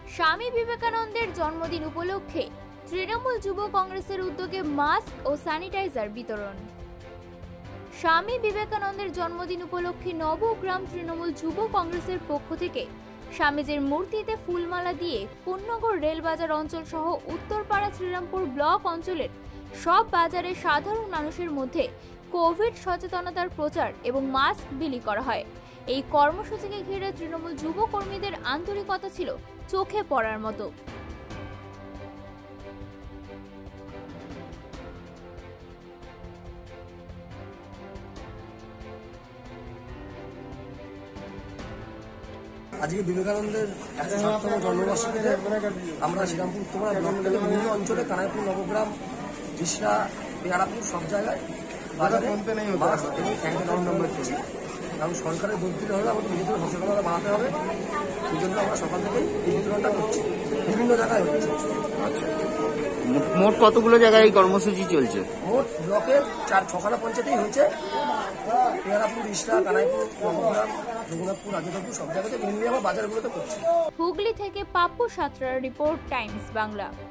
স্বামী বিবেকানন্দের জন্মদিন উপলক্ষে তৃণমূল যুব কংগ্রেসের উদ্যোগে মাস্ক ও স্যানিটাইজার বিতরণ। স্বামী বিবেকানন্দের জন্মদিন উপলক্ষে নবগ্রাম তৃণমূল যুব কংগ্রেসের পক্ষ থেকে স্বামীজির মূর্তিতে ফুলমালা দিয়ে কোন্নগর রেলবাজার অঞ্চল সহ উত্তরপাড়া শ্রীরামপুর ব্লক অঞ্চলের সব বাজারে সাধারণ মানুষের মধ্যে কোভিড সচেতনতার প্রচার এবং মাস্ক বিলি করা হয়। এই কর্মসূচিকে ঘিরে তৃণমূল যুব কর্মীদের আন্তরিকতা ছিল চোখে পড়ার মতো। আজকে বিবেকানন্দের 107তম জন্মবার্ষিকীতে আমরা শ্রীরামপুর উত্তরপাড়া ব্লক থেকে বিভিন্ন অঞ্চলে কানাইপুর, নবগ্রাম, রিসরা, পেয়ারাপুর সব জায়গায় বাজারে মাস্ক এবং স্যানিটাইজার নম্বর দিচ্ছি। কারণ সরকারের দুধ দিতে হবে, আমাদের নিজেদের সচেতনতা বাড়াতে হবে। সেই জন্য আমরা সকাল থেকেই এই বিতরণটা করছি, বিভিন্ন জায়গায় হচ্ছে। মোট কতগুলো জায়গায় এই কর্মসূচি চলছে? মোট ব্লকের 6খানা পঞ্চায়েতেই হয়েছে। পেয়ারাপুর, রিসরা, কানাইপুর, নবগ্রাম, রঘুনাথপুর, রাজুদাপুর সব জায়গাতে বিভিন্ন বাজারগুলোতে করছি। হুগলি থেকে পাপ্পু সাঁতরার রিপোর্ট, টাইমস বাংলা।